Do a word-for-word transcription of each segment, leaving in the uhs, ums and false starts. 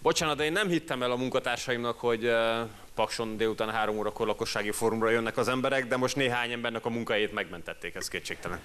Bocsánat, de én nem hittem el a munkatársaimnak, hogy Pakson délután három órakor lakossági fórumra jönnek az emberek, de most néhány embernek a munkahelyét megmentették, ez kétségtelen.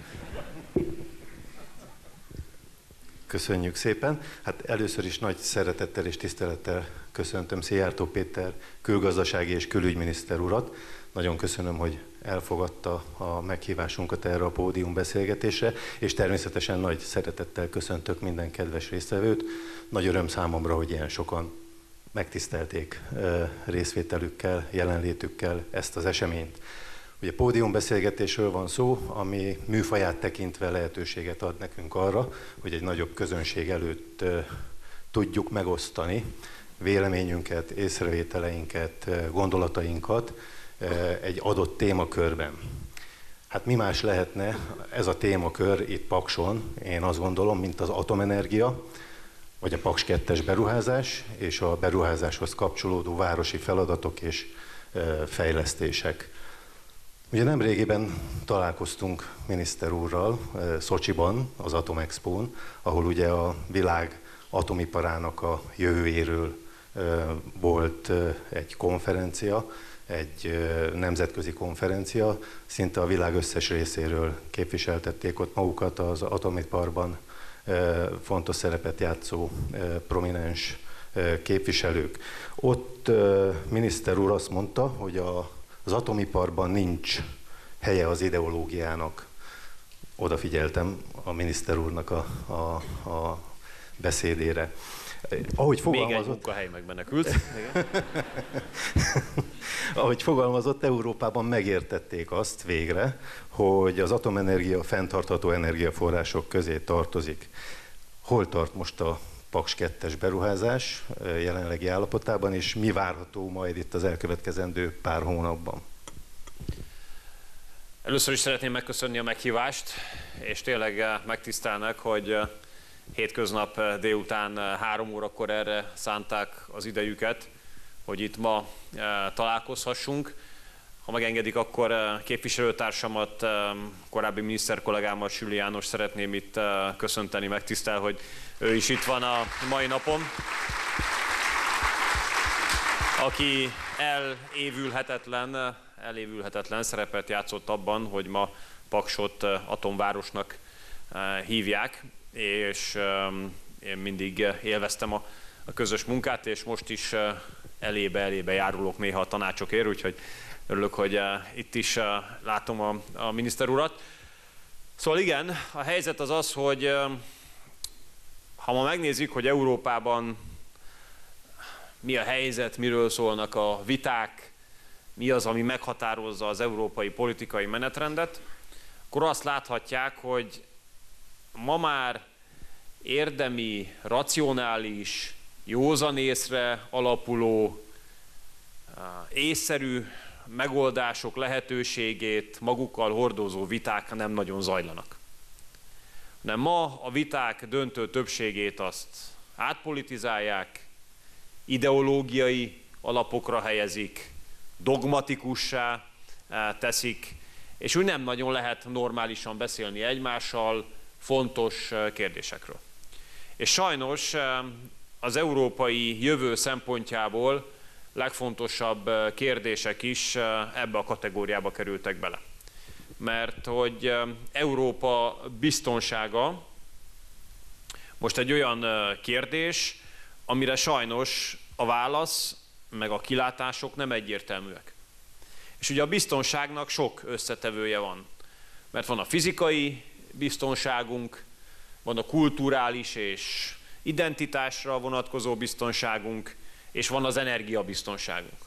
Köszönjük szépen. Hát először is nagy szeretettel és tisztelettel köszöntöm Szijjártó Péter külgazdasági és külügyminiszter urat. Nagyon köszönöm, hogy elfogadta a meghívásunkat erre a pódiumbeszélgetésre, és természetesen nagy szeretettel köszöntök minden kedves résztvevőt. Nagy öröm számomra, hogy ilyen sokan megtisztelték részvételükkel, jelenlétükkel ezt az eseményt. Ugye pódiumbeszélgetésről van szó, ami műfaját tekintve lehetőséget ad nekünk arra, hogy egy nagyobb közönség előtt tudjuk megosztani véleményünket, észrevételeinket, gondolatainkat egy adott témakörben. Hát mi más lehetne ez a témakör itt Pakson, én azt gondolom, mint az atomenergia, vagy a Paks kettes beruházás, és a beruházáshoz kapcsolódó városi feladatok és fejlesztések. Ugye nemrégiben találkoztunk miniszter úrral Szocsiban, az Atomexpón, ahol ugye a világ atomiparának a jövőjéről volt egy konferencia, egy nemzetközi konferencia, szinte a világ összes részéről képviseltették ott magukat az atomiparban fontos szerepet játszó prominens képviselők. Ott miniszter úr azt mondta, hogy a, az atomiparban nincs helye az ideológiának. Odafigyeltem a miniszter úrnak a, a, a beszédére. Ahogy fogalmazott, még egy munkahely megmenekült. Ahogy fogalmazott, Európában megértették azt végre, hogy az atomenergia fenntartható energiaforrások közé tartozik. Hol tart most a Paks kettes beruházás jelenlegi állapotában, és mi várható majd itt az elkövetkezendő pár hónapban? Először is szeretném megköszönni a meghívást, és tényleg megtisztelnek, hogy hétköznap délután három órakor erre szánták az idejüket, hogy itt ma találkozhassunk. Ha megengedik, akkor képviselőtársamat, korábbi miniszter kollégámat, Süli János szeretném itt köszönteni, megtisztel, hogy ő is itt van a mai napon, aki elévülhetetlen, elévülhetetlen szerepet játszott abban, hogy ma Paksot atomvárosnak hívják, és én mindig élveztem a, a közös munkát, és most is elébe-elébe járulok néha a tanácsokért, úgyhogy örülök, hogy itt is látom a, a miniszter urat. Szóval igen, a helyzet az az, hogy ha ma megnézzük, hogy Európában mi a helyzet, miről szólnak a viták, mi az, ami meghatározza az európai politikai menetrendet, akkor azt láthatják, hogy ma már érdemi, racionális, józanészre alapuló, észszerű megoldások lehetőségét magukkal hordozó viták nem nagyon zajlanak. De ma a viták döntő többségét azt átpolitizálják, ideológiai alapokra helyezik, dogmatikussá teszik, és úgy nem nagyon lehet normálisan beszélni egymással fontos kérdésekről. És sajnos az európai jövő szempontjából legfontosabb kérdések is ebbe a kategóriába kerültek bele. Mert hogy Európa biztonsága most egy olyan kérdés, amire sajnos a válasz meg a kilátások nem egyértelműek. És ugye a biztonságnak sok összetevője van. Mert van a fizikai biztonságunk, van a kulturális és identitásra vonatkozó biztonságunk, és van az energiabiztonságunk.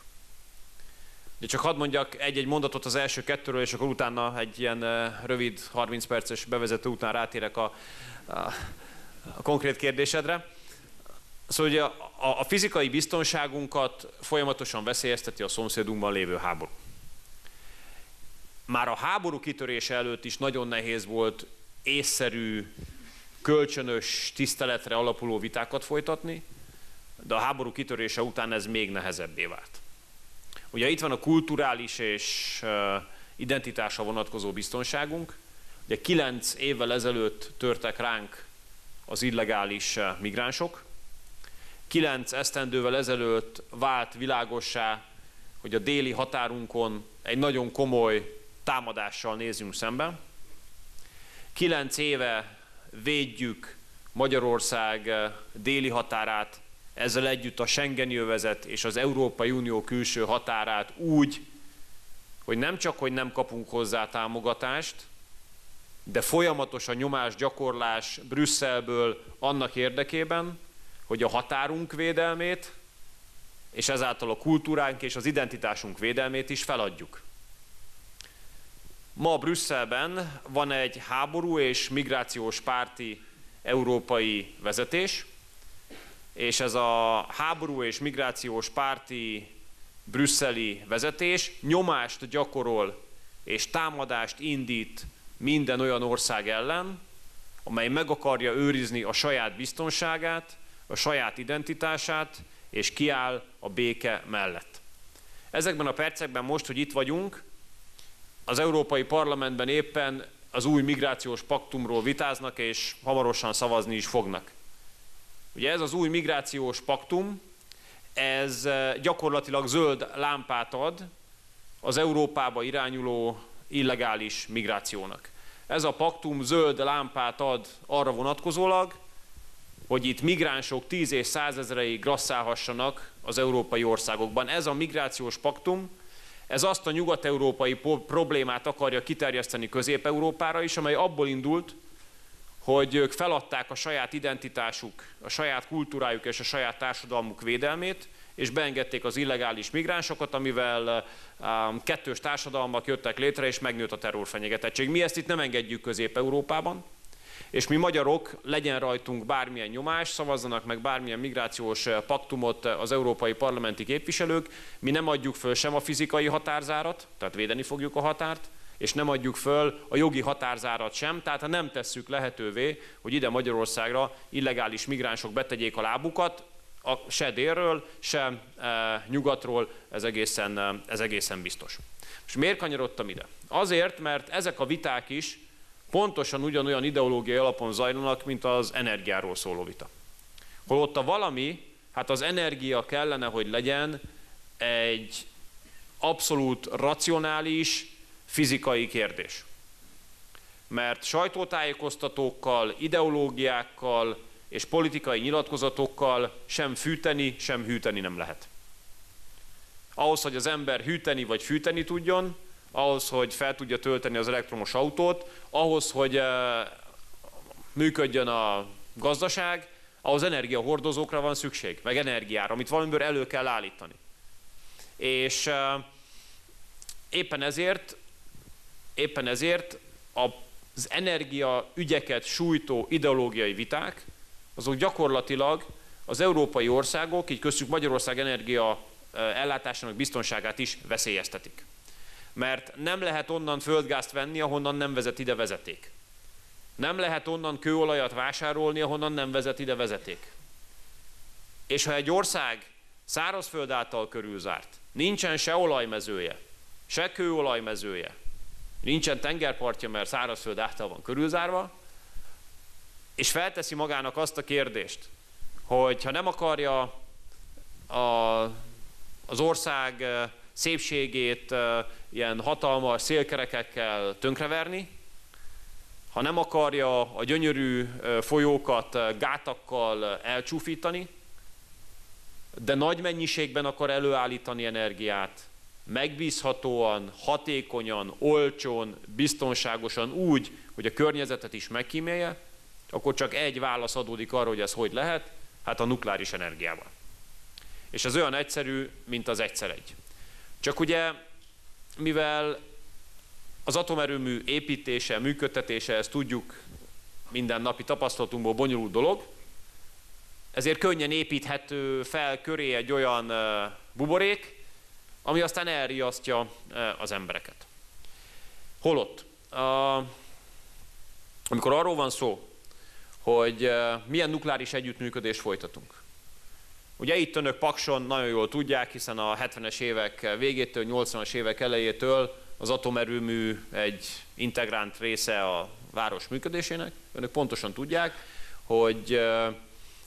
De csak hadd mondjak egy-egy mondatot az első kettőről, és akkor utána egy ilyen rövid, harminc perces bevezető után rátérek a, a, a konkrét kérdésedre. Szóval ugye a, a, a fizikai biztonságunkat folyamatosan veszélyezteti a szomszédunkban lévő háború. Már a háború kitörése előtt is nagyon nehéz volt észszerű, kölcsönös tiszteletre alapuló vitákat folytatni, de a háború kitörése után ez még nehezebbé vált. Ugye itt van a kulturális és identitásra vonatkozó biztonságunk. Ugye kilenc évvel ezelőtt törtek ránk az illegális migránsok, Kilenc esztendővel ezelőtt vált világossá, hogy a déli határunkon egy nagyon komoly támadással nézünk szembe. Kilenc éve védjük Magyarország déli határát, ezzel együtt a Schengeni övezet és az Európai Unió külső határát úgy, hogy nem csak, hogy nem kapunk hozzá támogatást, de folyamatos a nyomásgyakorlás Brüsszelből annak érdekében, hogy a határunk védelmét, és ezáltal a kultúránk és az identitásunk védelmét is feladjuk. Ma Brüsszelben van egy háború és migrációs párti európai vezetés, és ez a háború és migrációs párti brüsszeli vezetés nyomást gyakorol és támadást indít minden olyan ország ellen, amely meg akarja őrizni a saját biztonságát, a saját identitását, és kiáll a béke mellett. Ezekben a percekben most, hogy itt vagyunk, az Európai Parlamentben éppen az új migrációs paktumról vitáznak, és hamarosan szavazni is fognak. Ugye ez az új migrációs paktum, ez gyakorlatilag zöld lámpát ad az Európába irányuló illegális migrációnak. Ez a paktum zöld lámpát ad arra vonatkozólag, hogy itt migránsok tíz és százezrei grasszálhassanak az európai országokban. Ez a migrációs paktum, ez azt a nyugat-európai problémát akarja kiterjeszteni Közép-Európára is, amely abból indult, hogy ők feladták a saját identitásuk, a saját kultúrájuk és a saját társadalmuk védelmét, és beengedték az illegális migránsokat, amivel um, kettős társadalmak jöttek létre, és megnőtt a terrorfenyegetettség. Mi ezt itt nem engedjük Közép-Európában, és mi magyarok, legyen rajtunk bármilyen nyomás, szavazzanak meg bármilyen migrációs paktumot az európai parlamenti képviselők, mi nem adjuk föl sem a fizikai határzárat, tehát védeni fogjuk a határt, és nem adjuk föl a jogi határzárat sem, tehát ha nem tesszük lehetővé, hogy ide Magyarországra illegális migránsok betegyék a lábukat, a, se délről, se e, nyugatról, ez egészen, ez egészen biztos. És miért kanyarodtam ide? Azért, mert ezek a viták is pontosan ugyanolyan ideológiai alapon zajlanak, mint az energiáról szóló vita. Holott a valami, hát az energia kellene, hogy legyen egy abszolút racionális, fizikai kérdés. Mert sajtótájékoztatókkal, ideológiákkal és politikai nyilatkozatokkal sem fűteni, sem hűteni nem lehet. Ahhoz, hogy az ember hűteni vagy fűteni tudjon, ahhoz, hogy fel tudja tölteni az elektromos autót, ahhoz, hogy uh, működjön a gazdaság, ahhoz energiahordozókra van szükség, meg energiára, amit valamiből elő kell állítani. És uh, éppen ezért, éppen ezért az energia ügyeket sújtó ideológiai viták, azok gyakorlatilag az európai országok, így köztük Magyarország energia ellátásának biztonságát is veszélyeztetik. Mert nem lehet onnan földgázt venni, ahonnan nem vezet ide vezeték. Nem lehet onnan kőolajat vásárolni, ahonnan nem vezet ide vezeték. És ha egy ország szárazföld által körülzárt, nincsen se olajmezője, se kőolajmezője, nincsen tengerpartja, mert szárazföld által van körülzárva, és felteszi magának azt a kérdést, hogy ha nem akarja a, az ország szépségét ilyen hatalmas szélkerekekkel tönkreverni, ha nem akarja a gyönyörű folyókat gátakkal elcsúfítani, de nagy mennyiségben akar előállítani energiát, megbízhatóan, hatékonyan, olcsón, biztonságosan úgy, hogy a környezetet is megkímélje, akkor csak egy válasz adódik arra, hogy ez hogy lehet, hát a nukleáris energiával. És ez olyan egyszerű, mint az egyszer egy. Csak ugye, mivel az atomerőmű építése, működtetése, ezt tudjuk minden napi tapasztalatunkból bonyolult dolog, ezért könnyen építhető fel köré egy olyan buborék, ami aztán elriasztja az embereket. Holott, amikor arról van szó, hogy milyen nukleáris együttműködést folytatunk. Ugye itt önök Pakson nagyon jól tudják, hiszen a hetvenes évek végétől, nyolcvanas évek elejétől az atomerőmű egy integráns része a város működésének. Önök pontosan tudják, hogy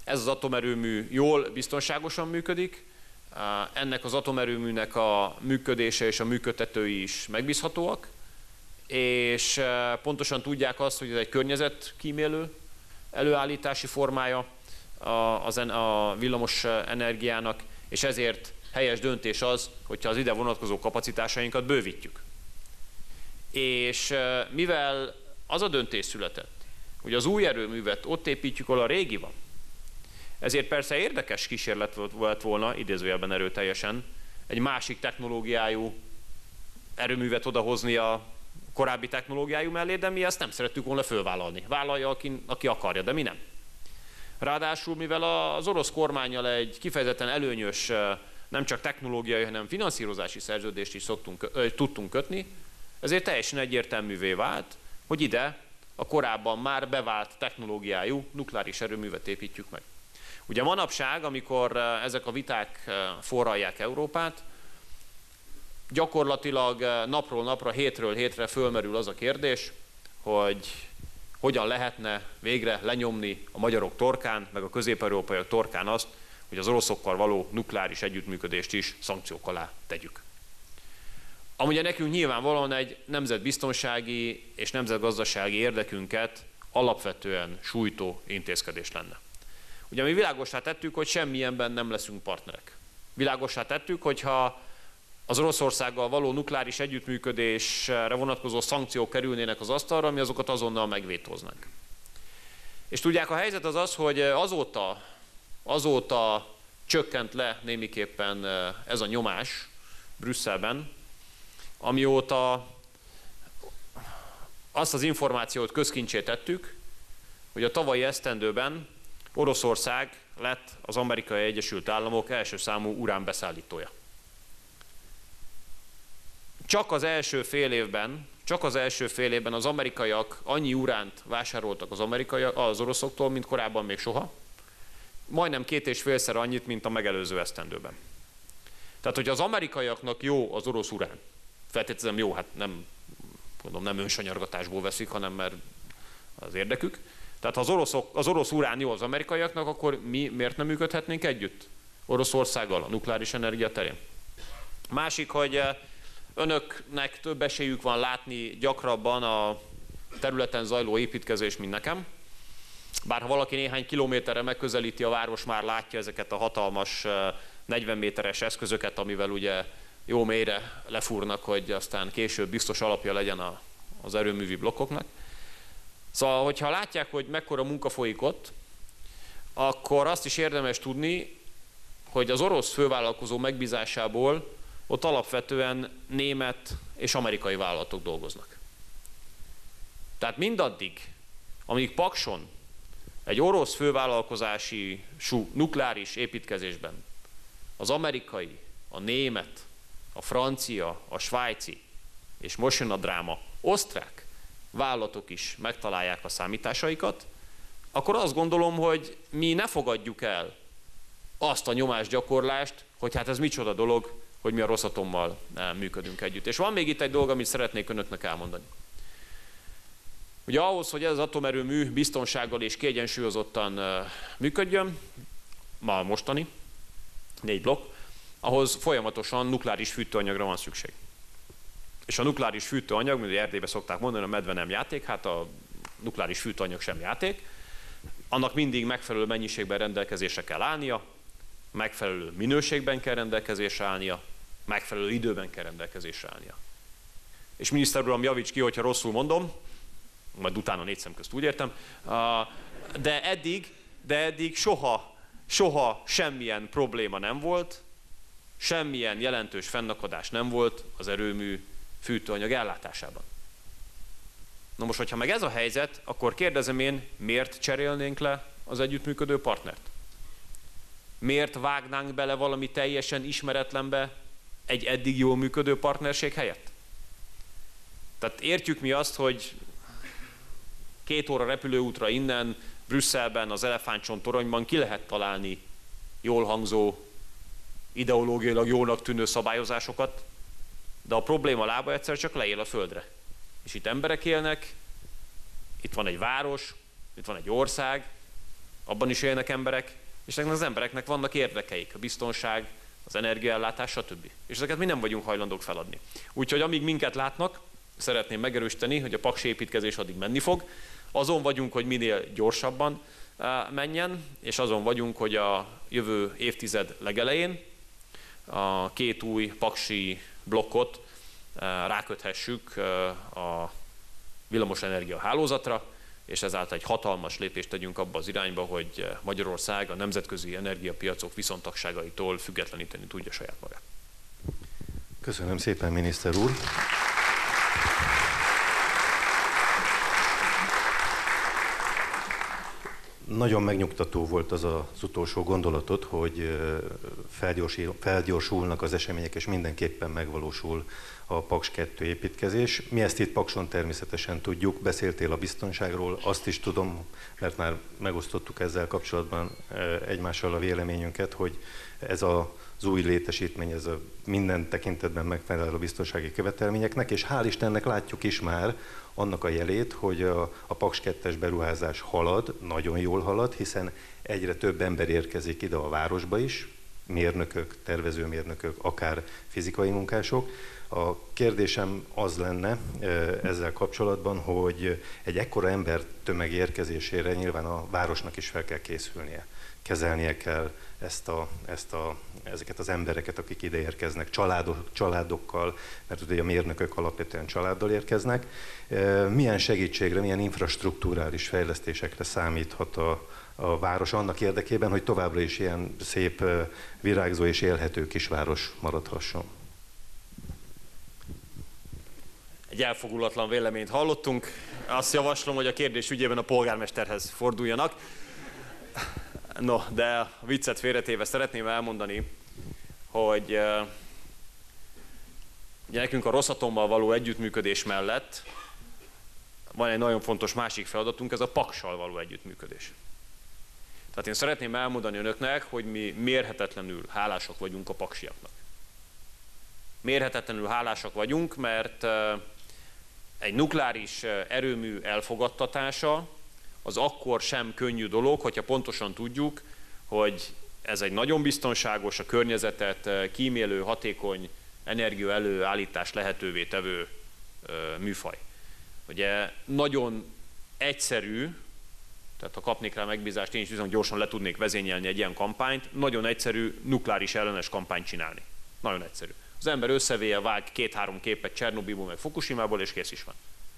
Ez az atomerőmű jól, biztonságosan működik, ennek az atomerőműnek a működése és a működtetői is megbízhatóak, és pontosan tudják azt, hogy ez egy környezetkímélő előállítási formája a villamos energiának, és ezért helyes döntés az, hogyha az ide vonatkozó kapacitásainkat bővítjük. És mivel az a döntés született, hogy az új erőművet ott építjük, ahol a régi van, ezért persze érdekes kísérlet volt volna, idézőjelben erőteljesen, egy másik technológiájú erőművet odahozni a korábbi technológiájú mellé, de mi ezt nem szerettük volna fölvállalni. Vállalja, aki, aki akarja, de mi nem. Ráadásul, mivel az orosz kormánnyal egy kifejezetten előnyös, nem csak technológiai, hanem finanszírozási szerződést is szoktunk, tudtunk kötni, ezért teljesen egyértelművé vált, hogy ide a korábban már bevált technológiájú nukleáris erőművet építjük meg. Ugye manapság, amikor ezek a viták forralják Európát, gyakorlatilag napról napra, hétről hétre fölmerül az a kérdés, hogy hogyan lehetne végre lenyomni a magyarok torkán, meg a közép-európaiak torkán azt, hogy az oroszokkal való nukleáris együttműködést is szankciók alá tegyük. Amúgy nekünk nyilvánvalóan egy nemzetbiztonsági és nemzetgazdasági érdekünket alapvetően sújtó intézkedés lenne. Ugye mi világossá tettük, hogy semmilyenben nem leszünk partnerek. Világossá tettük, hogyha az Oroszországgal való nukleáris együttműködésre vonatkozó szankciók kerülnének az asztalra, mi azokat azonnal megvétóznánk. És tudják, a helyzet az az, hogy azóta, azóta csökkent le némiképpen ez a nyomás Brüsszelben, amióta azt az információt közkincsé tettük, hogy a tavalyi esztendőben Oroszország lett az Amerikai Egyesült Államok első számú uránbeszállítója. Csak az első fél évben, csak az első fél évben az amerikaiak annyi uránt vásároltak az, amerikaiak, az oroszoktól, mint korábban még soha. Majdnem két és félszer annyit, mint a megelőző esztendőben. Tehát, hogy az amerikaiaknak jó az orosz urán, feltételezem jó, hát nem, mondom, nem önsanyargatásból veszik, hanem mert az érdekük. Tehát ha az, oroszok, az orosz urán jó az amerikaiaknak, akkor mi miért nem működhetnénk együtt Oroszországgal a nukleáris energia terén? Másik, hogy önöknek több esélyük van látni gyakrabban a területen zajló építkezés, mint nekem. Bár ha valaki néhány kilométerre megközelíti a város, már látja ezeket a hatalmas negyven méteres eszközöket, amivel ugye jó mélyre lefúrnak, hogy aztán később biztos alapja legyen a, az erőművi blokkoknak. Szóval, hogyha látják, hogy mekkora munka folyik ott, akkor azt is érdemes tudni, hogy az orosz fővállalkozó megbízásából ott alapvetően német és amerikai vállalatok dolgoznak. Tehát mindaddig, amíg Pakson egy orosz fővállalkozási nukleáris építkezésben az amerikai, a német, a francia, a svájci és most jön a dráma, osztrák vállalatok is megtalálják a számításaikat, akkor azt gondolom, hogy mi ne fogadjuk el azt a nyomásgyakorlást, hogy hát ez micsoda dolog, hogy mi a Rosatommal működünk együtt. És van még itt egy dolog, amit szeretnék önöknek elmondani. Ugye ahhoz, hogy ez az atomerőmű biztonsággal és kiegyensúlyozottan működjön, ma mostani, négy blokk, ahhoz folyamatosan nukleáris fűtőanyagra van szükség. És a nukleáris fűtőanyag, mint Erdélyben szokták mondani, a medve nem játék, hát a nukleáris fűtőanyag sem játék. Annak mindig megfelelő mennyiségben rendelkezésre kell állnia, megfelelő minőségben kell rendelkezésre állnia, megfelelő időben kell rendelkezésre állnia. És miniszter uram, javíts ki, hogyha rosszul mondom, majd utána négy szem közt úgy értem, de eddig, de eddig soha, soha semmilyen probléma nem volt, semmilyen jelentős fennakadás nem volt az erőmű fűtőanyag ellátásában. Na most, hogyha meg ez a helyzet, akkor kérdezem én, miért cserélnénk le az együttműködő partnert? Miért vágnánk bele valami teljesen ismeretlenbe egy eddig jól működő partnerség helyett? Tehát értjük mi azt, hogy két óra repülőútra innen, Brüsszelben, az Elefántcsont toronyban ki lehet találni jól hangzó, ideológiailag jónak tűnő szabályozásokat, de a probléma lába egyszer csak leél a földre. És itt emberek élnek, itt van egy város, itt van egy ország, Abban is élnek emberek, és ezeknek az embereknek vannak érdekeik, a biztonság, az energiaellátás, stb. És ezeket mi nem vagyunk hajlandók feladni. Úgyhogy amíg minket látnak, szeretném megerősíteni, hogy a paksi építkezés addig menni fog. Azon vagyunk, hogy minél gyorsabban menjen, és azon vagyunk, hogy a jövő évtized legelején a két új paksi blokkot ráköthessük a villamosenergia hálózatra, és ezáltal egy hatalmas lépést tegyünk abba az irányba, hogy Magyarország a nemzetközi energiapiacok viszontagságaitól függetleníteni tudja saját magát. Köszönöm szépen, miniszter úr! Nagyon megnyugtató volt az az utolsó gondolatot, hogy felgyorsulnak az események, és mindenképpen megvalósul a Paks kettő építkezés. Mi ezt itt Pakson természetesen tudjuk, beszéltél a biztonságról, azt is tudom, mert már megosztottuk ezzel kapcsolatban egymással a véleményünket, hogy ez a az új létesítmény, ez a minden tekintetben megfelel a biztonsági követelményeknek, és hál' Istennek látjuk is már annak a jelét, hogy a, a Paks kettes beruházás halad, nagyon jól halad, hiszen egyre több ember érkezik ide a városba is, mérnökök, tervezőmérnökök, akár fizikai munkások. A kérdésem az lenne ezzel kapcsolatban, hogy egy ekkora embertömeg érkezésére nyilván a városnak is fel kell készülnie. Kezelnie kell ezt a, ezt a, ezeket az embereket, akik ide érkeznek, családok, családokkal, mert ugye a mérnökök alapvetően családdal érkeznek. Milyen segítségre, milyen infrastruktúrális fejlesztésekre számíthat a, a város annak érdekében, hogy továbbra is ilyen szép, virágzó és élhető kisváros maradhasson? Egy elfogulatlan véleményt hallottunk. Azt javaslom, hogy a kérdés ügyében a polgármesterhez forduljanak. No, de a viccet félretéve szeretném elmondani, hogy ugye nekünk a Rosatommal való együttműködés mellett van egy nagyon fontos másik feladatunk, ez a Paksal való együttműködés. Tehát én szeretném elmondani önöknek, hogy mi mérhetetlenül hálásak vagyunk a paksiaknak. Mérhetetlenül hálásak vagyunk, mert egy nukleáris erőmű elfogadtatása az akkor sem könnyű dolog, hogyha pontosan tudjuk, hogy ez egy nagyon biztonságos, a környezetet kímélő, hatékony energia előállítás lehetővé tevő műfaj. Ugye nagyon egyszerű, tehát ha kapnék rá megbízást, én is viszont gyorsan le tudnék vezényelni egy ilyen kampányt, nagyon egyszerű nukleáris ellenes kampányt csinálni. Nagyon egyszerű. Az ember összevéje, vág két-három képet Csernobilból, meg Fukushimából, és kész is van.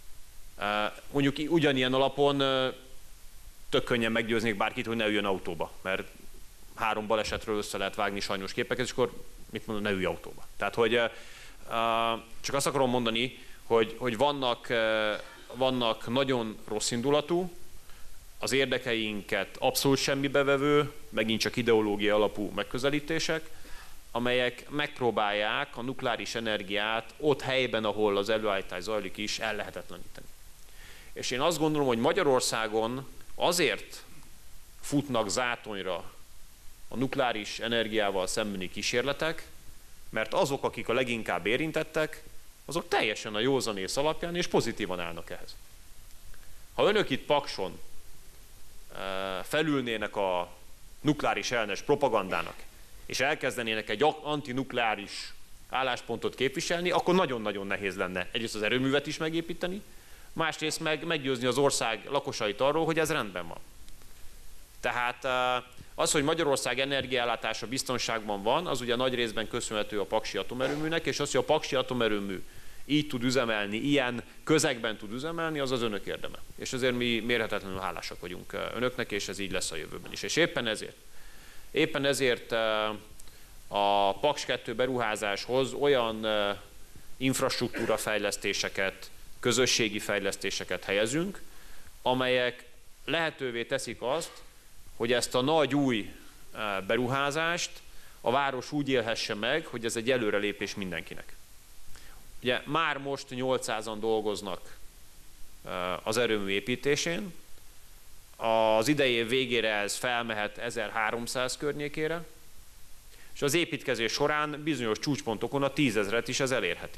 Mondjuk ugyanilyen alapon tök könnyen meggyőznék bárkit, hogy ne üljön autóba, mert három balesetről össze lehet vágni sajnos képeket, és akkor mit mondom, ne ülj autóba. Tehát, hogy csak azt akarom mondani, hogy, hogy vannak, vannak nagyon rossz indulatú, az érdekeinket abszolút semmibe vevő, megint csak ideológia alapú megközelítések, amelyek megpróbálják a nukleáris energiát ott helyben, ahol az előállítás zajlik is, ellehetetleníteni. És én azt gondolom, hogy Magyarországon azért futnak zátonyra a nukleáris energiával szembeni kísérletek, mert azok, akik a leginkább érintettek, azok teljesen a józanész alapján és pozitívan állnak ehhez. Ha önök itt Pakson felülnének a nukleáris ellenes propagandának, és elkezdenének egy antinukleáris álláspontot képviselni, akkor nagyon-nagyon nehéz lenne egyrészt az erőművet is megépíteni, másrészt meg meggyőzni az ország lakosait arról, hogy ez rendben van. Tehát az, hogy Magyarország energiaellátása biztonságban van, az ugye nagy részben köszönhető a paksi atomerőműnek, és az, hogy a paksi atomerőmű így tud üzemelni, ilyen közegben tud üzemelni, az az önök érdeme. És ezért mi mérhetetlenül hálásak vagyunk önöknek, és ez így lesz a jövőben is. És éppen ezért, éppen ezért a Paks kettő beruházáshoz olyan infrastruktúra fejlesztéseket, közösségi fejlesztéseket helyezünk, amelyek lehetővé teszik azt, hogy ezt a nagy új beruházást a város úgy élhesse meg, hogy ez egy előrelépés mindenkinek. Ugye már most nyolcszázan dolgoznak az erőmű építésén, az idei év végére ez felmehet ezerháromszáz környékére, és az építkezés során bizonyos csúcspontokon a tízezret is ez elérheti.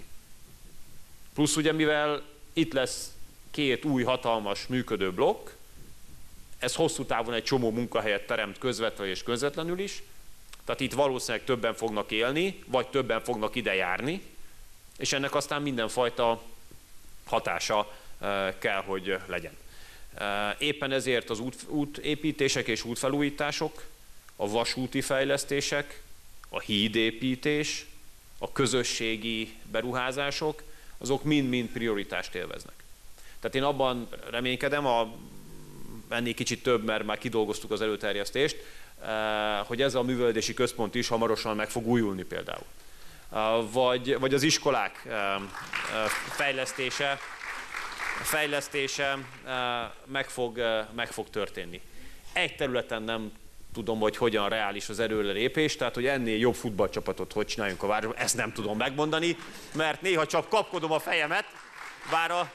Plusz ugye, mivel itt lesz két új hatalmas működő blokk, Ez hosszú távon egy csomó munkahelyet teremt közvetlenül és közvetlenül is, tehát itt valószínűleg többen fognak élni, vagy többen fognak ide járni, és ennek aztán mindenfajta hatása kell, hogy legyen. Éppen ezért az út, útépítések és útfelújítások, a vasúti fejlesztések, a hídépítés, a közösségi beruházások, azok mind-mind prioritást élveznek. Tehát én abban reménykedem, a, ennél kicsit több, mert már kidolgoztuk az előterjesztést, hogy ez a művelődési központ is hamarosan meg fog újulni például. Vagy, vagy az iskolák fejlesztése, fejlesztése meg fog, meg fog történni. Egy területen nem tudom, hogy hogyan reális az erőrelépés, tehát hogy ennél jobb futballcsapatot hogy csináljunk a városban, ezt nem tudom megmondani, mert néha csak kapkodom a fejemet, bár, a,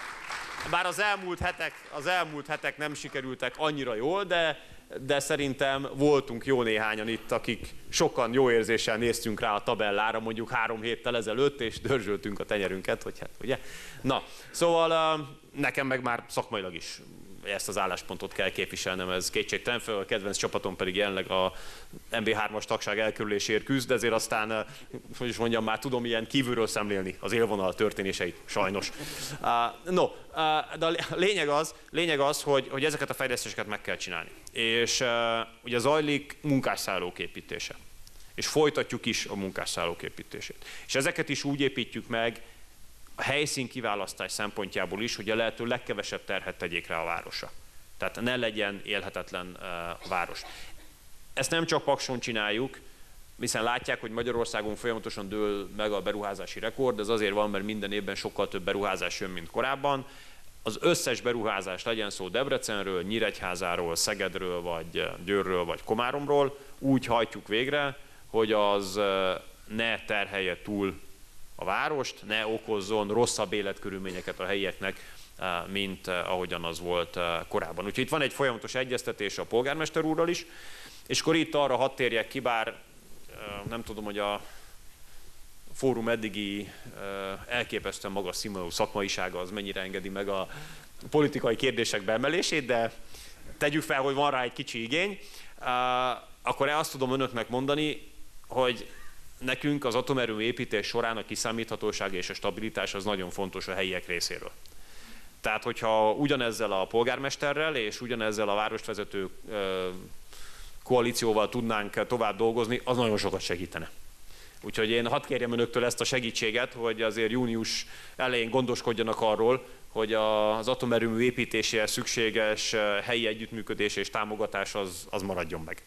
bár az, elmúlt hetek, az elmúlt hetek nem sikerültek annyira jól, de, de szerintem voltunk jó néhányan itt, akik sokan jó érzéssel néztünk rá a tabellára mondjuk három héttel ezelőtt, és dörzsöltünk a tenyerünket, hogy hát, ugye? Na, szóval nekem meg már szakmailag is ezt az álláspontot kell képviselnem, ez kétségtelen, fel a kedvenc csapatom pedig jelenleg a em bé hármas tagság elkerüléséért küzd, de ezért aztán, hogy is mondjam, már tudom ilyen kívülről szemlélni az élvonal történéseit, sajnos. Uh, no, uh, de a lényeg az, lényeg az hogy, hogy ezeket a fejlesztéseket meg kell csinálni. És uh, ugye zajlik munkásszállók építése. És folytatjuk is a munkásszállók építését. És ezeket is úgy építjük meg, a helyszín kiválasztás szempontjából is, hogy a lehető legkevesebb terhet tegyék rá a városra. Tehát ne legyen élhetetlen uh, város. Ezt nem csak Pakson csináljuk, hiszen látják, hogy Magyarországon folyamatosan dől meg a beruházási rekord, ez azért van, mert minden évben sokkal több beruházás jön, mint korábban. Az összes beruházás, legyen szó Debrecenről, Nyíregyházáról, Szegedről, vagy Győrről, vagy Komáromról, úgy hajtjuk végre, hogy az uh, ne terhelje túl a várost, ne okozzon rosszabb életkörülményeket a helyieknek, mint ahogyan az volt korábban. Úgyhogy itt van egy folyamatos egyeztetés a polgármester úrral is, és akkor itt arra hadd térjek ki, bár nem tudom, hogy a fórum eddigi elképesztően magas színvonalú szakmaisága az mennyire engedi meg a politikai kérdések beemelését, de tegyük fel, hogy van rá egy kicsi igény, akkor azt tudom önöknek mondani, hogy nekünk az atomerőmű építés során a kiszámíthatóság és a stabilitás az nagyon fontos a helyiek részéről. Tehát, hogyha ugyanezzel a polgármesterrel és ugyanezzel a várost vezető koalícióval tudnánk tovább dolgozni, az nagyon sokat segítene. Úgyhogy én hadd kérjem önöktől ezt a segítséget, hogy azért június elején gondoskodjanak arról, hogy az atomerőmű építéséhez szükséges helyi együttműködés és támogatás az, az maradjon meg.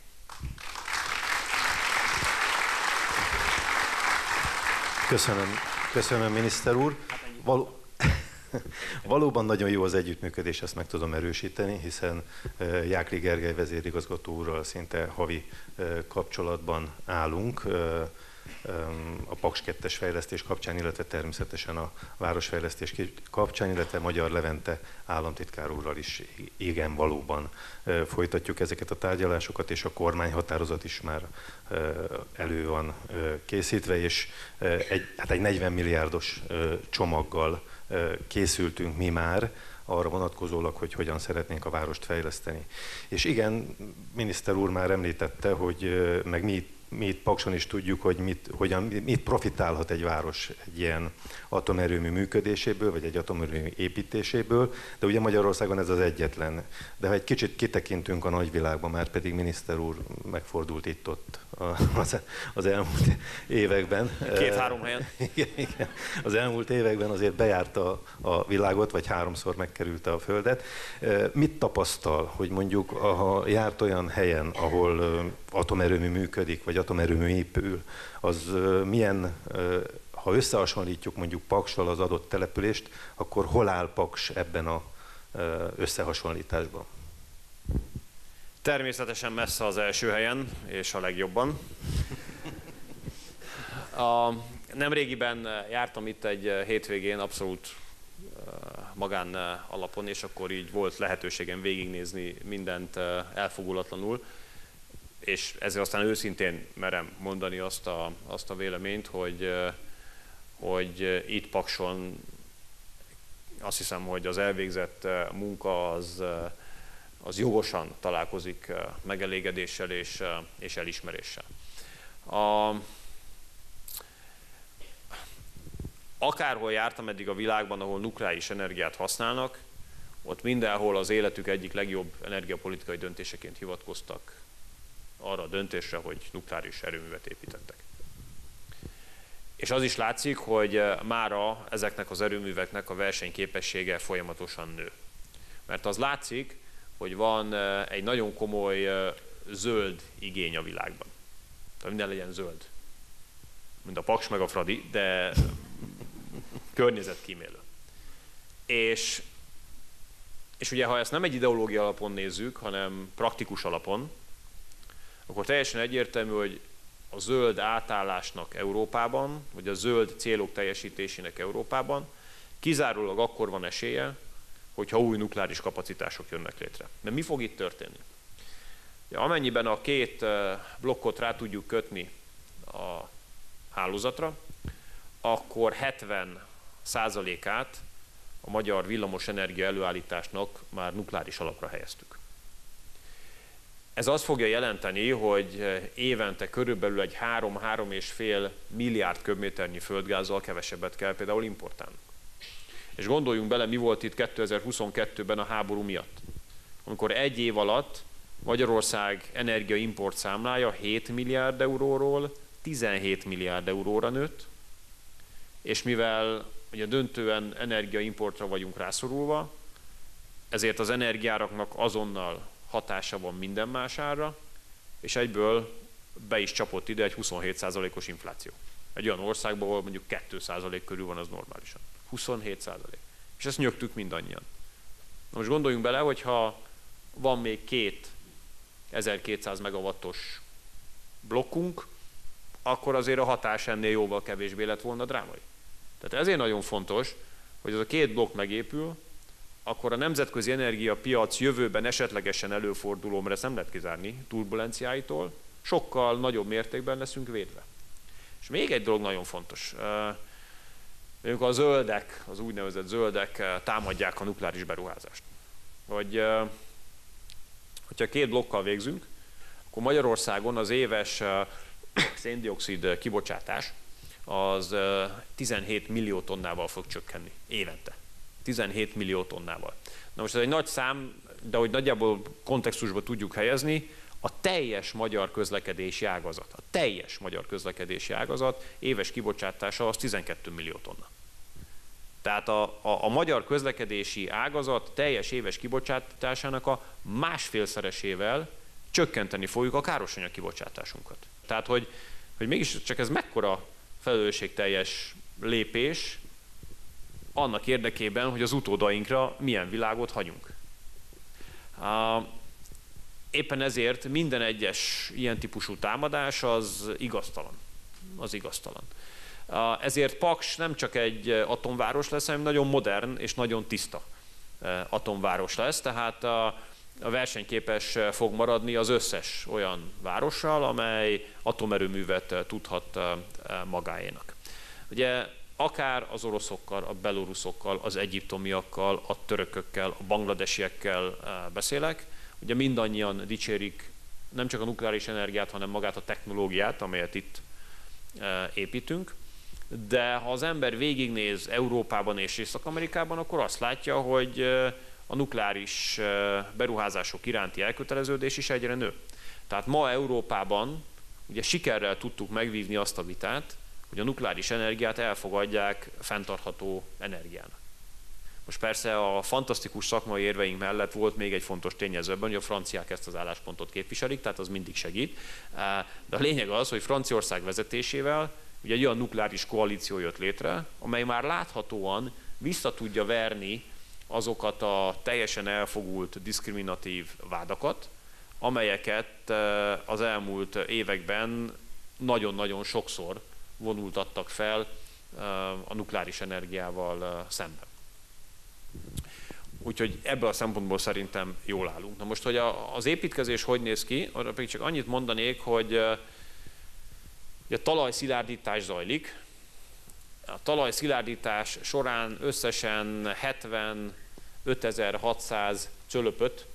Köszönöm, köszönöm, miniszter úr. Való, valóban nagyon jó az együttműködés, ezt meg tudom erősíteni, hiszen Jákli Gergely vezérigazgató úrral szinte havi kapcsolatban állunk a Paks kettes fejlesztés kapcsán, illetve természetesen a városfejlesztés kapcsán, illetve Magyar Levente államtitkár úrral is igen valóban folytatjuk ezeket a tárgyalásokat, és a kormányhatározat is már elő van készítve, és egy, hát egy negyven milliárdos csomaggal készültünk mi már, arra vonatkozólag, hogy hogyan szeretnénk a várost fejleszteni. És igen, miniszter úr már említette, hogy meg mi mi itt Pakson is tudjuk, hogy mit, hogyan, mit profitálhat egy város egy ilyen atomerőmű működéséből, vagy egy atomerőmű építéséből, de ugye Magyarországon ez az egyetlen. De ha egy kicsit kitekintünk a nagyvilágba, már pedig miniszter úr megfordult itt-ott az, az elmúlt években. Két-három helyen. Igen, igen. Az elmúlt években azért bejárta a világot, vagy háromszor megkerülte a Földet. Mit tapasztal, hogy mondjuk, ha járt olyan helyen, ahol atomerőmű működik, vagy atomerőmű épül, az milyen, ha összehasonlítjuk mondjuk Paksal az adott települést, akkor hol áll Paks ebben az összehasonlításban? Természetesen messze az első helyen, és a legjobban. A, nemrégiben jártam itt egy hétvégén, abszolút magán alapon, és akkor így volt lehetőségem végignézni mindent elfogulatlanul, és ezzel aztán őszintén merem mondani azt a, azt a véleményt, hogy, hogy itt Pakson azt hiszem, hogy az elvégzett munka az, az jogosan találkozik megelégedéssel és, és elismeréssel. A, akárhol jártam eddig a világban, ahol nukleáris energiát használnak, ott mindenhol az életük egyik legjobb energiapolitikai döntéseként hivatkoztak arra a döntésre, hogy nukleáris erőművet építettek. És az is látszik, hogy mára ezeknek az erőműveknek a versenyképessége folyamatosan nő. Mert az látszik, hogy van egy nagyon komoly zöld igény a világban. Tehát minden legyen zöld. Mint a Paks meg a Fradi, de környezetkímélő. És, és ugye, ha ezt nem egy ideológia alapon nézzük, hanem praktikus alapon, akkor teljesen egyértelmű, hogy a zöld átállásnak Európában, vagy a zöld célok teljesítésének Európában kizárólag akkor van esélye, hogyha új nukleáris kapacitások jönnek létre. De mi fog itt történni? Ja, amennyiben a két blokkot rá tudjuk kötni a hálózatra, akkor hetven százalékát a magyar villamosenergia előállításnak már nukleáris alapra helyeztük. Ez azt fogja jelenteni, hogy évente körülbelül egy három-három és fél milliárd köbméternyi földgázzal kevesebbet kell például importálnunk. És gondoljunk bele, mi volt itt kétezer-huszonkettőben a háború miatt. Amikor egy év alatt Magyarország energiaimport számlája hét milliárd euróról tizenhét milliárd euróra nőtt, és mivel ugye döntően energiaimportra vagyunk rászorulva, ezért az energiáraknak azonnal hatása van minden más árra, és egyből be is csapott ide egy huszonhét százalékos infláció. Egy olyan országban, ahol mondjuk két százalék körül van, az normálisan. huszonhét százalék. És ezt nyögtük mindannyian. Na most gondoljunk bele, hogyha van még két ezerkétszáz megawattos blokkunk, akkor azért a hatás ennél jóval kevésbé lett volna drámai. Tehát ezért nagyon fontos, hogy ez a két blokk megépül, akkor a nemzetközi energiapiac jövőben esetlegesen előforduló, mert ezt nem lehet kizárni, turbulenciáitól, sokkal nagyobb mértékben leszünk védve. És még egy dolog nagyon fontos. Amikor a zöldek, az úgynevezett zöldek támadják a nukleáris beruházást. Hogy, hogyha két blokkal végzünk, akkor Magyarországon az éves széndioxid kibocsátás az tizenhét millió tonnával fog csökkenni évente. tizenhét millió tonnával. Na most ez egy nagy szám, de hogy nagyjából kontextusba tudjuk helyezni, a teljes magyar közlekedési ágazat, a teljes magyar közlekedési ágazat éves kibocsátása az tizenkét millió tonna. Tehát a, a, a magyar közlekedési ágazat teljes éves kibocsátásának a másfélszeresével csökkenteni fogjuk a károsanyag kibocsátásunkat. Tehát, hogy, hogy mégis csak ez mekkora felelősségteljes lépés annak érdekében, hogy az utódainkra milyen világot hagyunk. Éppen ezért minden egyes ilyen típusú támadás az igaztalan. Az igaztalan. Ezért Paks nem csak egy atomváros lesz, hanem nagyon modern és nagyon tiszta atomváros lesz, tehát a versenyképes fog maradni az összes olyan várossal, amely atomerőművet tudhat magáénak. Ugye akár az oroszokkal, a beloruszokkal, az egyiptomiakkal, a törökökkel, a bangladesiekkel beszélek, ugye mindannyian dicsérik nem csak a nukleáris energiát, hanem magát a technológiát, amelyet itt építünk, de ha az ember végignéz Európában és Észak-Amerikában, akkor azt látja, hogy a nukleáris beruházások iránti elköteleződés is egyre nő. Tehát ma Európában ugye sikerrel tudtuk megvívni azt a vitát, hogy a nukleáris energiát elfogadják fenntartható energiának. Most persze a fantasztikus szakmai érveink mellett volt még egy fontos tényezőben, hogy a franciák ezt az álláspontot képviselik, tehát az mindig segít. De a lényeg az, hogy Franciaország vezetésével ugye egy olyan nukleáris koalíció jött létre, amely már láthatóan vissza tudja verni azokat a teljesen elfogult, diszkriminatív vádakat, amelyeket az elmúlt években nagyon-nagyon sokszor vonultattak fel a nukleáris energiával szemben. Úgyhogy ebből a szempontból szerintem jól állunk. Na most, hogy az építkezés hogy néz ki, arra pedig csak annyit mondanék, hogy a talajszilárdítás zajlik. A talajszilárdítás során összesen hetvenötezer-hatszáz cölöpöt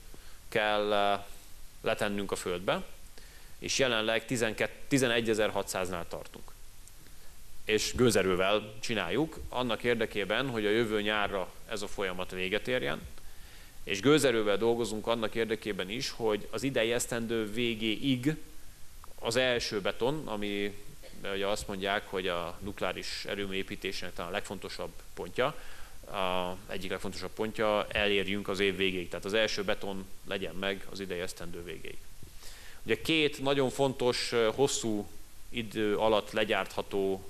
kell letennünk a földbe, és jelenleg tizenegyezer-hatszáznál tartunk. És gőzerővel csináljuk, annak érdekében, hogy a jövő nyárra ez a folyamat véget érjen, és gőzerővel dolgozunk annak érdekében is, hogy az idei esztendő végéig az első beton, ami ugye azt mondják, hogy a nukleáris erőmű építésének talán a legfontosabb pontja, a egyik legfontosabb pontja, elérjünk az év végéig. Tehát az első beton legyen meg az idei esztendő végéig. Ugye két nagyon fontos, hosszú idő alatt legyártható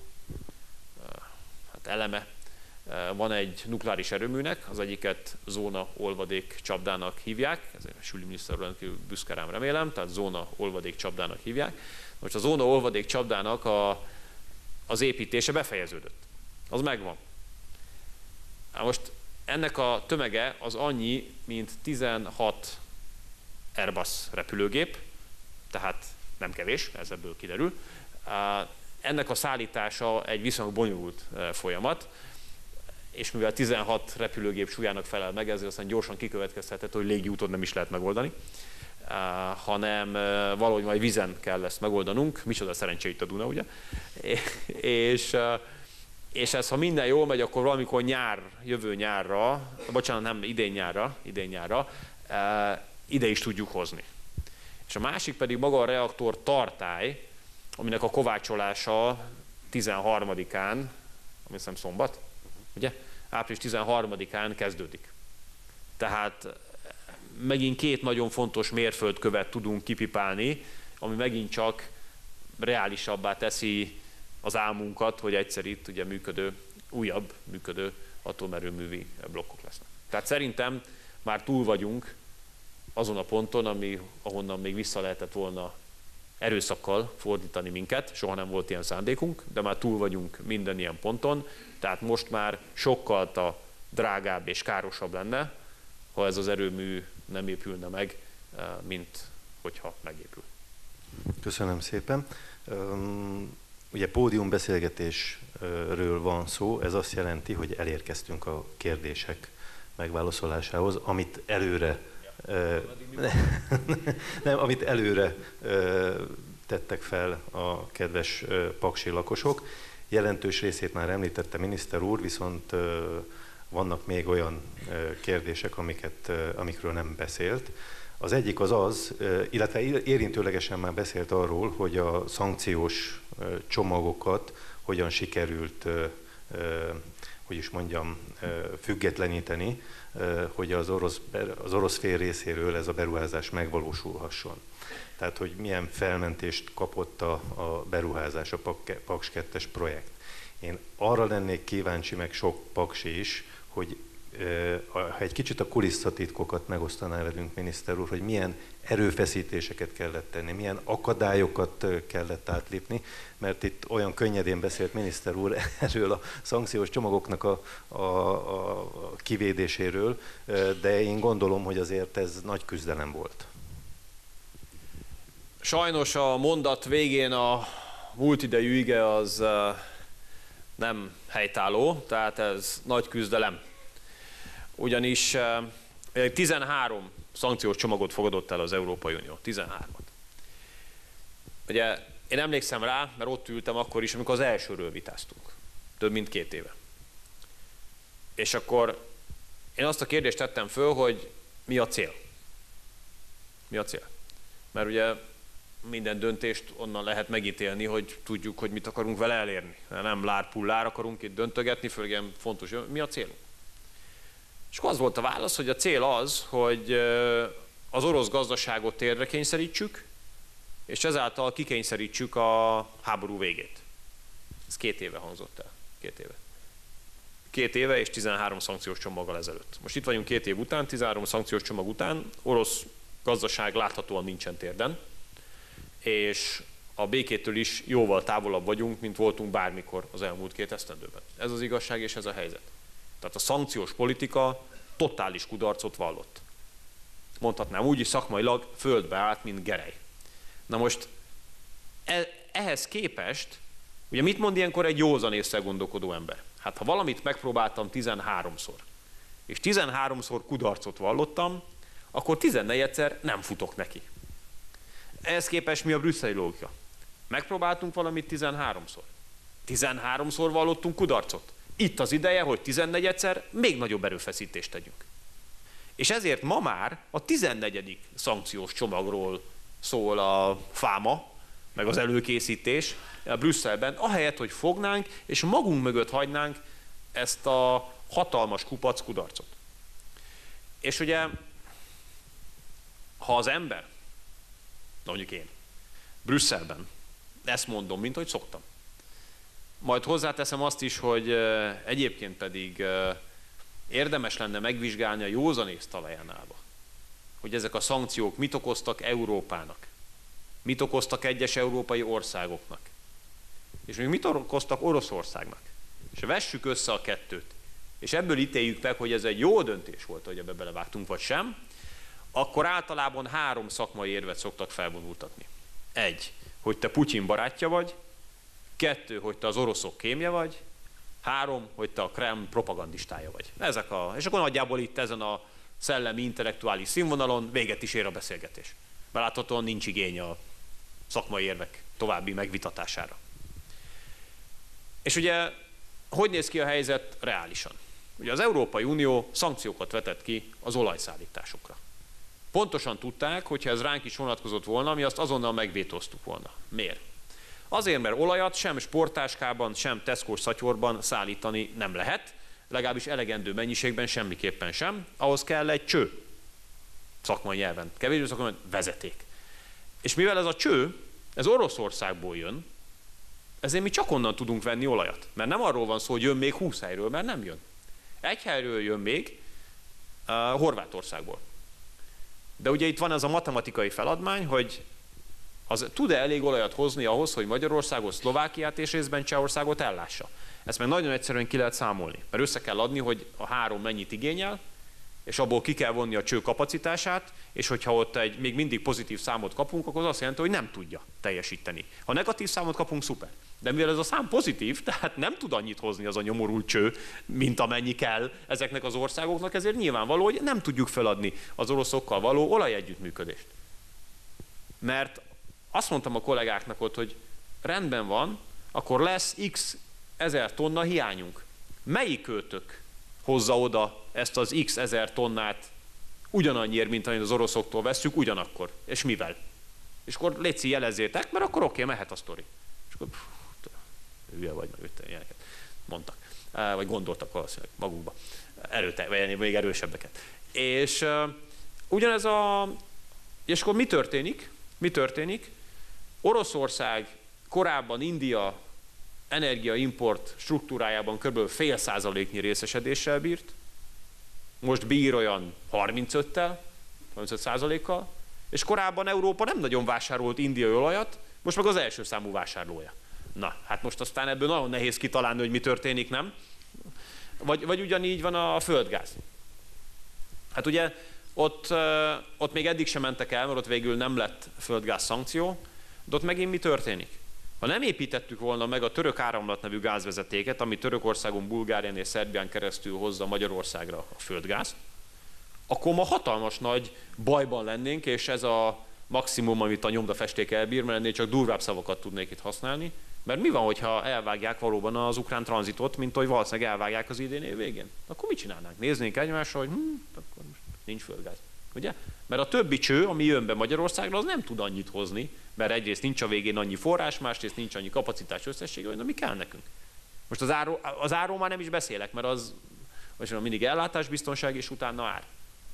hát eleme van egy nukleáris erőműnek, az egyiket zóna olvadék csapdának hívják, ezért a Süli miniszter úr rendkívül büszke rám, remélem, tehát zóna olvadék csapdának hívják. Most a zóna olvadék csapdának a, az építése befejeződött. Az megvan. Most ennek a tömege az annyi, mint tizenhat Airbus repülőgép, tehát nem kevés, ez ebből kiderül. Ennek a szállítása egy viszonylag bonyolult folyamat, és mivel tizenhat repülőgép súlyának felel meg, ezért aztán gyorsan kikövetkezhetett, hogy légi úton nem is lehet megoldani, hanem valahogy majd vízen kell ezt megoldanunk, micsoda szerencsé itt a Duna, ugye? És, és ez, ha minden jól megy, akkor valamikor nyár, jövő nyárra, bocsánat, nem, idén nyárra, idén nyárra, ide is tudjuk hozni. És a másik pedig maga a reaktor tartály, aminek a kovácsolása tizenharmadikán, ami hiszem szombat, ugye? április tizenharmadikán kezdődik. Tehát megint két nagyon fontos mérföldkövet tudunk kipipálni, ami megint csak reálisabbá teszi az álmunkat, hogy egyszer itt ugye működő, újabb működő atomerőművi blokkok lesznek. Tehát szerintem már túl vagyunk azon a ponton, ami, ahonnan még vissza lehetett volna erőszakkal fordítani minket, soha nem volt ilyen szándékunk, de már túl vagyunk minden ilyen ponton, tehát most már sokkal drágább és károsabb lenne, ha ez az erőmű nem épülne meg, mint hogyha megépül. Köszönöm szépen. Ugye pódiumbeszélgetésről van szó, ez azt jelenti, hogy elérkeztünk a kérdések megválaszolásához, amit előre nem, amit előre tettek fel a kedves paksi lakosok. Jelentős részét már említette miniszter úr, viszont vannak még olyan kérdések, amiket, amikről nem beszélt. Az egyik az az, illetve érintőlegesen már beszélt arról, hogy a szankciós csomagokat hogyan sikerült, hogy is mondjam, függetleníteni, hogy az orosz, az orosz fél részéről ez a beruházás megvalósulhasson. Tehát, hogy milyen felmentést kapott a, a beruházás, a Paks kettes projekt. Én arra lennék kíváncsi, meg sok paksi is, hogy ha egy kicsit a kulisszatitkokat megosztaná velünk, miniszter úr, hogy milyen erőfeszítéseket kellett tenni, milyen akadályokat kellett átlépni, mert itt olyan könnyedén beszélt miniszter úr erről a szankciós csomagoknak a, a, a kivédéséről, de én gondolom, hogy azért ez nagy küzdelem volt. Sajnos a mondat végén a múlt idejű ige az nem helytálló, tehát ez nagy küzdelem. Ugyanis tizenhárom szankciós csomagot fogadott el az Európai Unió, tizenhármat. Ugye én emlékszem rá, mert ott ültem akkor is, amikor az elsőről vitáztunk, több mint két éve. És akkor én azt a kérdést tettem föl, hogy mi a cél? Mi a cél? Mert ugye minden döntést onnan lehet megítélni, hogy tudjuk, hogy mit akarunk vele elérni. Nem lárpullár akarunk itt döntögetni, főleg ilyen fontos, mi a célunk? És akkor az volt a válasz, hogy a cél az, hogy az orosz gazdaságot térdre kényszerítsük, és ezáltal kikényszerítsük a háború végét. Ez két éve hangzott el. Két éve. Két éve és tizenhárom szankciós csomaggal ezelőtt. Most itt vagyunk két év után, tizenhárom szankciós csomag után, orosz gazdaság láthatóan nincsen térden, és a békétől is jóval távolabb vagyunk, mint voltunk bármikor az elmúlt két esztendőben. Ez az igazság és ez a helyzet. Tehát a szankciós politika totális kudarcot vallott. Mondhatnám úgy is szakmailag földbe állt, mint gerej. Na most ehhez képest, ugye mit mond ilyenkor egy józan észre gondolkodó ember? Hát ha valamit megpróbáltam tizenháromszor, és tizenháromszor kudarcot vallottam, akkor tizennegyedszer nem futok neki. Ehhez képest mi a brüsszeli logika? Megpróbáltunk valamit tizenháromszor. tizenháromszor vallottunk kudarcot. Itt az ideje, hogy tizennegyedszer még nagyobb erőfeszítést tegyünk. És ezért ma már a tizennegyedik szankciós csomagról szól a fáma, meg az előkészítés a Brüsszelben, ahelyett, hogy fognánk, és magunk mögött hagynánk ezt a hatalmas kupac kudarcot. És ugye, ha az ember, mondjuk én, Brüsszelben ezt mondom, mint hogy szoktam, majd hozzáteszem azt is, hogy egyébként pedig érdemes lenne megvizsgálni a józanész talaján állva, hogy ezek a szankciók mit okoztak Európának, mit okoztak egyes európai országoknak, és még mit okoztak Oroszországnak. És vessük össze a kettőt, és ebből ítéljük meg, hogy ez egy jó döntés volt, hogy ebbe belevágtunk, vagy sem, akkor általában három szakmai érvet szoktak felvonultatni. Egy, hogy te Putyin barátja vagy, kettő, hogy te az oroszok kémje vagy, három, hogy te a Kreml propagandistája vagy. Ezek a, és akkor nagyjából itt ezen a szellemi, intellektuális színvonalon véget is ér a beszélgetés. Beláthatóan nincs igény a szakmai érvek további megvitatására. És ugye, hogy néz ki a helyzet reálisan? Ugye az Európai Unió szankciókat vetett ki az olajszállításokra. Pontosan tudták, hogyha ez ránk is vonatkozott volna, mi azt azonnal megvétóztuk volna. Miért? Azért, mert olajat sem sporttáskában, sem Tesco-s szatyorban szállítani nem lehet, legalábbis elegendő mennyiségben semmiképpen sem, ahhoz kell egy cső, szakmai nyelven, kevésbé szakmai vezeték. És mivel ez a cső, ez Oroszországból jön, ezért mi csak onnan tudunk venni olajat. Mert nem arról van szó, hogy jön még húsz helyről, mert nem jön. Egy helyről jön még, uh, Horvátországból. De ugye itt van ez a matematikai feladmány, hogy az tud-e elég olajat hozni ahhoz, hogy Magyarországot, Szlovákiát és részben Csehországot ellássa. Ezt meg nagyon egyszerűen ki lehet számolni, mert össze kell adni, hogy a három mennyit igényel, és abból ki kell vonni a cső kapacitását, és hogyha ott egy még mindig pozitív számot kapunk, akkor az azt jelenti, hogy nem tudja teljesíteni. Ha negatív számot kapunk, szuper. De mivel ez a szám pozitív, tehát nem tud annyit hozni az a nyomorult cső, mint amennyi kell ezeknek az országoknak, ezért nyilvánvaló, hogy nem tudjuk feladni az oroszokkal való olajegyüttműködést. Mert azt mondtam a kollégáknak ott, hogy rendben van, akkor lesz x ezer tonna hiányunk. Melyik költök hozza oda ezt az x ezer tonnát ugyanannyiért, mint amit az oroszoktól vesszük, ugyanakkor? És mivel? És akkor létszi, jelezzétek, mert akkor oké, mehet a sztori. És akkor pff, hülye vagy, meg ötten ilyeneket mondtak. Vagy gondoltak valószínűleg magukba. Erőte, vagy még erősebbeket. És uh, ugyanez a... És akkor mi történik? Mi történik? Oroszország korábban India energiaimport struktúrájában kb. Fél százaléknyi részesedéssel bírt, most bír olyan harmincöttel, harmincöt százalékkal, és korábban Európa nem nagyon vásárolt indiai olajat, most meg az első számú vásárlója. Na, hát most aztán ebből nagyon nehéz kitalálni, hogy mi történik, nem? Vagy, vagy ugyanígy van a földgáz. Hát ugye ott, ott még eddig sem mentek el, mert ott végül nem lett földgáz szankció, de ott megint mi történik? Ha nem építettük volna meg a török áramlat nevű gázvezetéket, ami Törökországon, Bulgárián és Szerbián keresztül hozza Magyarországra a földgázt, akkor ma hatalmas nagy bajban lennénk, és ez a maximum, amit a nyomdafesték elbír, mert ennél csak durvább szavakat tudnék itt használni, mert mi van, hogyha elvágják valóban az ukrán tranzitot, mint hogy valószínűleg elvágják az idén év végén? Akkor mit csinálnánk? Néznénk egymásra, hogy hm, akkor most nincs földgáz. Ugye? Mert a többi cső, ami jön be Magyarországra, az nem tud annyit hozni, mert egyrészt nincs a végén annyi forrás, másrészt nincs annyi kapacitás összessége, hogy mi kell nekünk. Most az, áró, az áról már nem is beszélek, mert az vagy mindig ellátásbiztonság és utána ár.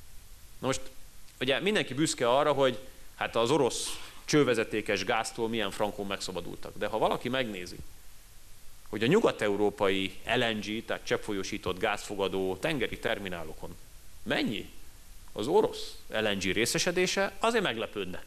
Na most ugye mindenki büszke arra, hogy hát az orosz csővezetékes gáztól milyen frankon megszabadultak. De ha valaki megnézi, hogy a nyugat-európai el en gé, tehát cseppfolyósított gázfogadó tengeri terminálokon mennyi az orosz el en gé részesedése, azért meglepődne.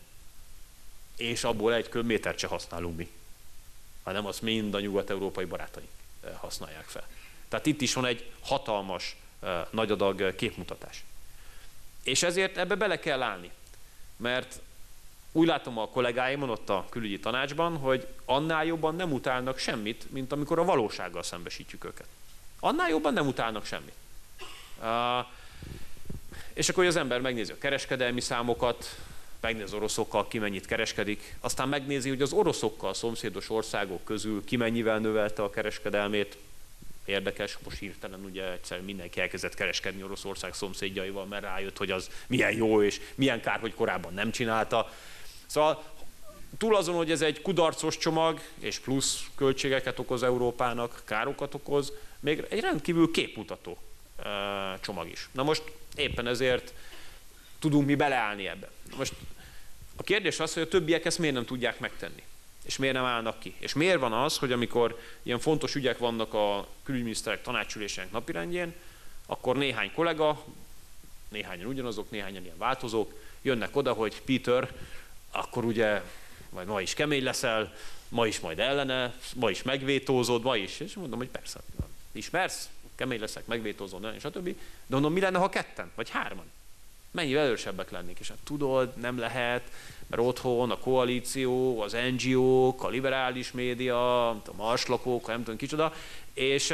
És abból egy köbmétert se használunk mi, hanem azt mind a nyugat-európai barátaink használják fel. Tehát itt is van egy hatalmas, nagy adag képmutatás. És ezért ebbe bele kell állni. Mert úgy látom a kollégáimon ott a külügyi tanácsban, hogy annál jobban nem utálnak semmit, mint amikor a valósággal szembesítjük őket. Annál jobban nem utálnak semmit. Uh, És akkor az ember megnézi a kereskedelmi számokat, megnézi az oroszokkal, ki mennyit kereskedik, aztán megnézi, hogy az oroszokkal szomszédos országok közül ki mennyivel növelte a kereskedelmét. Érdekes, most hirtelen ugye egyszer mindenki elkezdett kereskedni Oroszország szomszédjaival, mert rájött, hogy az milyen jó, és milyen kár, hogy korábban nem csinálta. Szóval túl azon, hogy ez egy kudarcos csomag, és plusz költségeket okoz Európának, károkat okoz, még egy rendkívül képmutató csomag is. Na most éppen ezért tudunk mi beleállni ebbe. Most a kérdés az, hogy a többiek ezt miért nem tudják megtenni, és miért nem állnak ki. És miért van az, hogy amikor ilyen fontos ügyek vannak a külügyminiszterek tanácsülésének napirendjén, akkor néhány kollega, néhányan ugyanazok, néhányan ilyen változók, jönnek oda, hogy Peter, akkor ugye majd ma is kemény leszel, ma is majd ellene, ma is megvétózod, ma is. És mondom, hogy persze, ismersz, kemény leszek, megvétózod, és a többi. De mondom, mi lenne, ha ketten, vagy hárman? Mennyivel erősebbek lennék, és hát tudod, nem lehet, mert otthon a koalíció, az en gé ó-k, a liberális média, a marslakók, nem tudom kicsoda, és,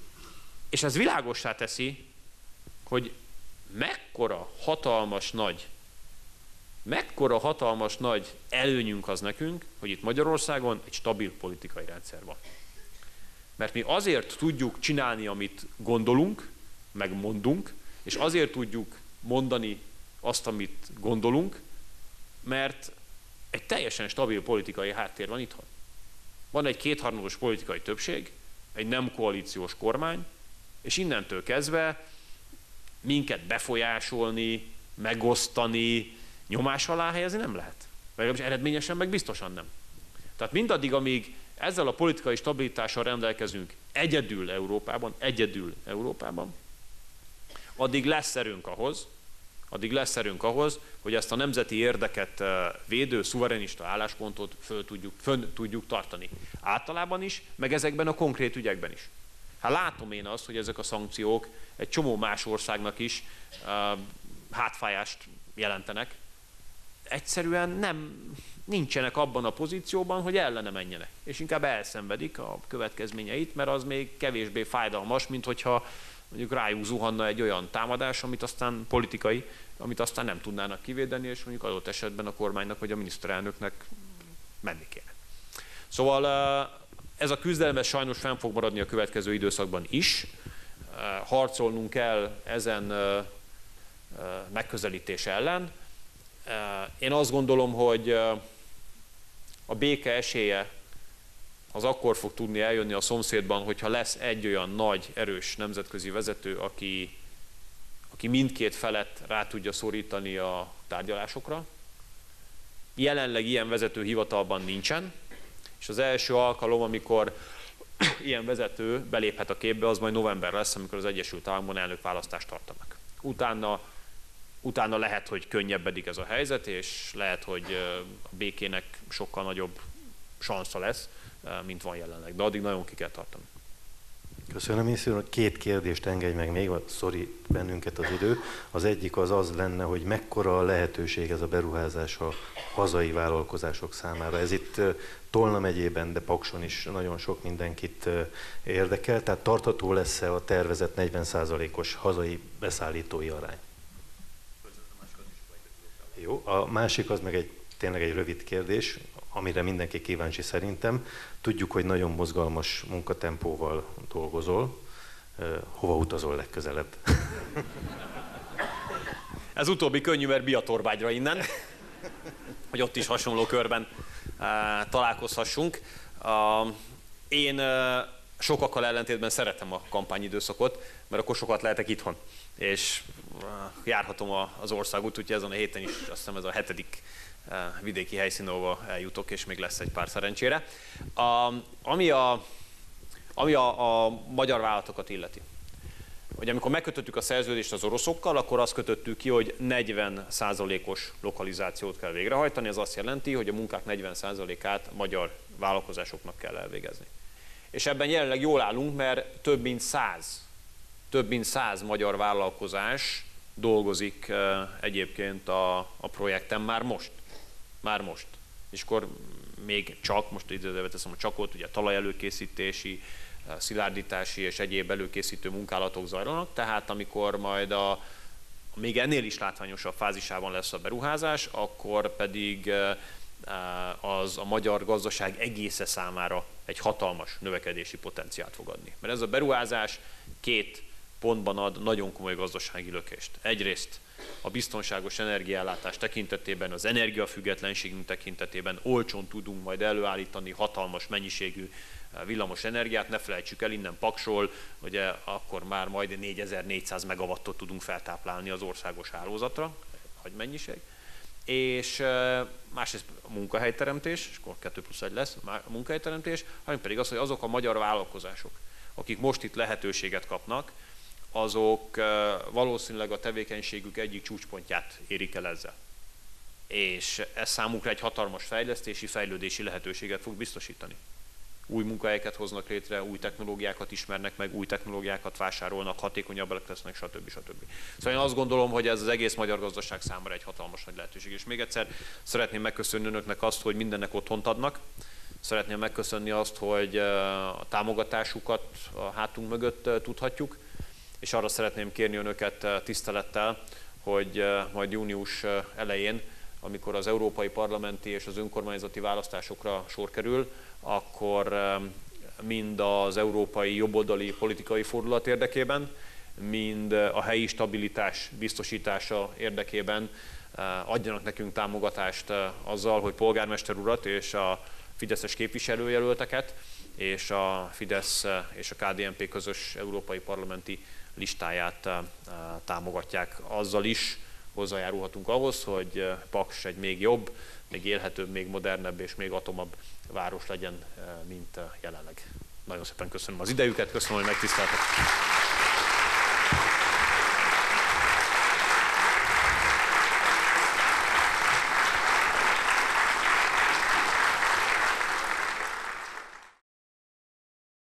és ez világossá teszi, hogy mekkora hatalmas nagy, mekkora hatalmas nagy előnyünk az nekünk, hogy itt Magyarországon egy stabil politikai rendszer van. Mert mi azért tudjuk csinálni, amit gondolunk, meg mondunk, és azért tudjuk mondani azt, amit gondolunk, mert egy teljesen stabil politikai háttér van itthon. Van egy kétharmados politikai többség, egy nem koalíciós kormány, és innentől kezdve minket befolyásolni, megosztani, nyomás alá helyezni nem lehet. Legalábbis eredményesen meg biztosan nem. Tehát mindaddig, amíg ezzel a politikai stabilitással rendelkezünk egyedül Európában, egyedül Európában, addig lesz erőnk ahhoz, addig lesz erőnk ahhoz, hogy ezt a nemzeti érdeket védő, szuverenista álláspontot föl tudjuk, fönn tudjuk tartani. Általában is, meg ezekben a konkrét ügyekben is. Hát látom én azt, hogy ezek a szankciók egy csomó más országnak is uh, hátfájást jelentenek. Egyszerűen nem, nincsenek abban a pozícióban, hogy ellene menjenek. És inkább elszenvedik a következményeit, mert az még kevésbé fájdalmas, mint hogyha mondjuk rájuk zuhanna egy olyan támadás, amit aztán politikai, amit aztán nem tudnának kivédeni, és mondjuk adott esetben a kormánynak vagy a miniszterelnöknek menni kéne. Szóval ez a küzdelem ez sajnos fenn fog maradni a következő időszakban is. Harcolnunk kell ezen megközelítés ellen. Én azt gondolom, hogy a béke esélye az akkor fog tudni eljönni a szomszédban, hogyha lesz egy olyan nagy, erős nemzetközi vezető, aki, aki mindkét felet rá tudja szorítani a tárgyalásokra. Jelenleg ilyen vezető hivatalban nincsen, és az első alkalom, amikor ilyen vezető beléphet a képbe, az majd november lesz, amikor az Egyesült Államokban elnökválasztást tartanak. Utána, utána lehet, hogy könnyebbedig ez a helyzet, és lehet, hogy a békének sokkal nagyobb sansza lesz, mint van jelenleg, de addig nagyon ki kell tartani. Köszönöm, miniszter úr. Két kérdést engedj meg még, szorít bennünket az idő. Az egyik az az lenne, hogy mekkora a lehetőség ez a beruházás a hazai vállalkozások számára. Ez itt Tolna megyében, de Pakson is nagyon sok mindenkit érdekel, tehát tartható lesz-e a tervezett negyven százalékos hazai beszállítói arány? Jó, a másik az meg egy, tényleg egy rövid kérdés, amire mindenki kíváncsi szerintem. Tudjuk, hogy nagyon mozgalmas munkatempóval dolgozol. Hova utazol legközelebb? Ez utóbbi könnyű, mert Biatorbágyra innen, hogy ott is hasonló körben találkozhassunk. Én sokakkal ellentétben szeretem a kampányidőszakot, mert akkor sokat lehetek itthon, és járhatom az országot, úgyhogy ezen a héten is azt hiszem ez a hetedik vidéki helyszín, ahova eljutok, és még lesz egy pár szerencsére. A, ami a, ami a, a magyar vállalatokat illeti. Hogy amikor megkötöttük a szerződést az oroszokkal, akkor azt kötöttük ki, hogy negyven százalékos lokalizációt kell végrehajtani. Ez azt jelenti, hogy a munkák negyven százalékát magyar vállalkozásoknak kell elvégezni. És ebben jelenleg jól állunk, mert több mint száz, több mint száz magyar vállalkozás dolgozik egyébként a, a projekten már most. Már most. És akkor még csak, most időzőbe teszem a csakot, ugye talajelőkészítési, szilárdítási és egyéb előkészítő munkálatok zajlanak, tehát amikor majd a még ennél is látványosabb fázisában lesz a beruházás, akkor pedig az a magyar gazdaság egésze számára egy hatalmas növekedési potenciált fog adni. Mert ez a beruházás két pontban ad nagyon komoly gazdasági lökést. Egyrészt a biztonságos energiaellátás tekintetében, az energiafüggetlenségünk tekintetében olcsón tudunk majd előállítani hatalmas mennyiségű villamos energiát, ne felejtsük el, innen Paksról, ugye akkor már majd négyezer-négyszáz megawattot tudunk feltáplálni az országos hálózatra, nagy mennyiség. És másrészt a munkahelyteremtés, és akkor kettő plusz egy lesz a munkahelyteremtés, hanem pedig az, hogy azok a magyar vállalkozások, akik most itt lehetőséget kapnak, azok valószínűleg a tevékenységük egyik csúcspontját érik el ezzel. És ez számukra egy hatalmas fejlesztési, fejlődési lehetőséget fog biztosítani. Új munkahelyeket hoznak létre, új technológiákat ismernek meg, új technológiákat vásárolnak, hatékonyabbak lesznek, stb. stb. Szóval én azt gondolom, hogy ez az egész magyar gazdaság számára egy hatalmas nagy lehetőség. És még egyszer szeretném megköszönni önöknek azt, hogy mindennek otthont adnak. Szeretném megköszönni azt, hogy a támogatásukat a hátunk mögött tudhatjuk. És arra szeretném kérni önöket tisztelettel, hogy majd június elején, amikor az európai parlamenti és az önkormányzati választásokra sor kerül, akkor mind az európai jobboldali politikai fordulat érdekében, mind a helyi stabilitás biztosítása érdekében adjanak nekünk támogatást azzal, hogy polgármester urat és a fideszes képviselőjelölteket és a Fidesz és a ká dé en pé közös európai parlamenti listáját támogatják. Azzal is hozzájárulhatunk ahhoz, hogy Paks egy még jobb, még élhetőbb, még modernebb és még atomabb város legyen, mint jelenleg. Nagyon szépen köszönöm az idejüket, köszönöm, hogy megtiszteltek.